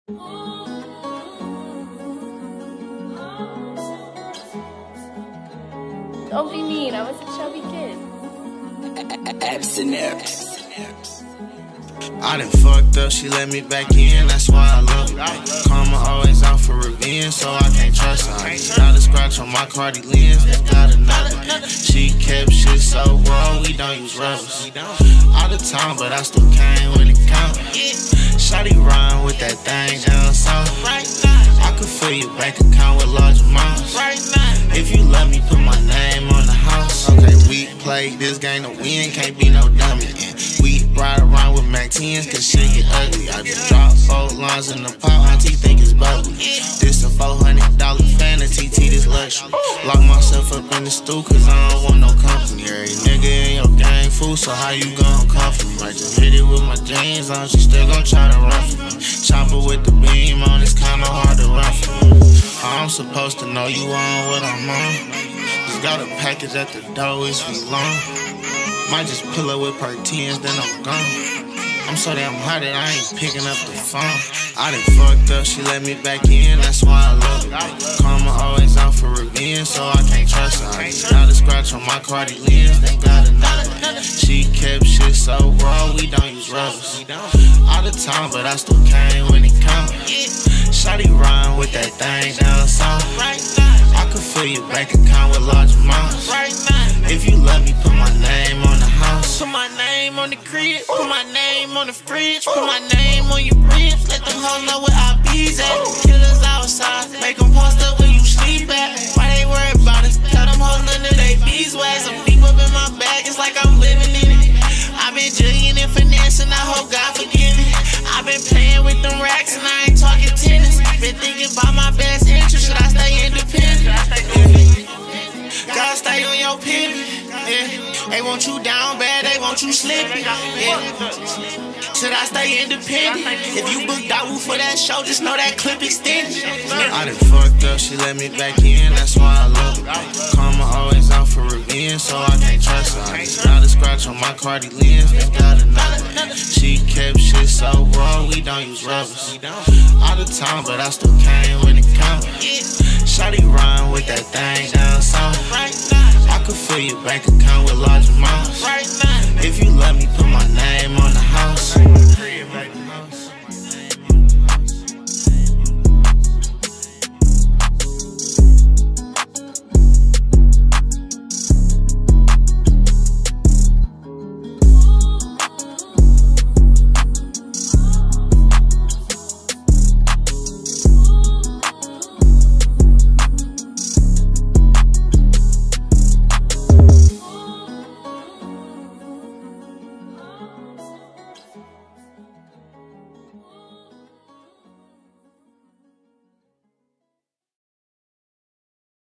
Don't be mean, I was a chubby kid. I done fucked up, she let me back in, that's why I love her. Karma always out for revenge, so I can't trust her. Got a scratch on my Cardi lens, got another. She kept shit so raw, we don't use rubbers. All the time, but I still came when it counted. Shawty rhyme with that thing down south. I could fill your bank account with large amounts. If you love me, put my name on the house. Okay, we play this game to win, can't be no dummy. And we ride around with Mac 10s, cause shit get ugly. I just dropped 4 lines in the pot, auntie think it's bubbly. This a $400 fantasy, this luxury. Lock myself up in the stool, cause I don't want no company. Every nigga in your gang fool, so how you gon' come for me? I just hit it with my jeans on, she still gon' try to run for me. Chopper with the beam on, it's kinda hard to run for me. I'm supposed to know you on what I'm on. Just got a package at the door, it's for long. Might just pull up with perk 10s, then I'm gone. I'm so damn hot that I ain't picking up the phone. I done fucked up, she let me back in, that's why I love her. Karma always out for revenge, so I can't trust her. Got a scratch on my Cardi lens, then got another. She kept shit so raw, we don't use rubbers. All the time, but I still came when it counted. Shawty rhyme with that thing down south. I could fill your bank account with large amounts. If you love me, put my name on the house. Put my name on the crib, put my name on the fridge, put my name on your ribs. Let them hoes know where I be's at. Killers outside, make them post up where you sleep at. Why they worry about it? Tell them hoes none of they beeswax. I'm deep up in my bag, it's like I'm living in it. I've been jugging and finessing, I hope God forgive me. I've been playing with them racks and I ain't talking tennis. Been thinking about my best interest, should I stay independent? Gotta stay on your pivot. They want you down bad, they want you slipping. Should I stay independent? If you book DAWU for that show, just know that clip extended. I done fucked up, she let me back in, that's why I love her. Karma always out for revenge, so I can't trust her. Got a scratch on my Cardi lens, then got another. She kept shit so raw, we don't use rubbers. All the time, but I still came when it counted. Shawty rhyme with that thing down south. I could fill your bank account with large amounts. If you love me, put my name on the house.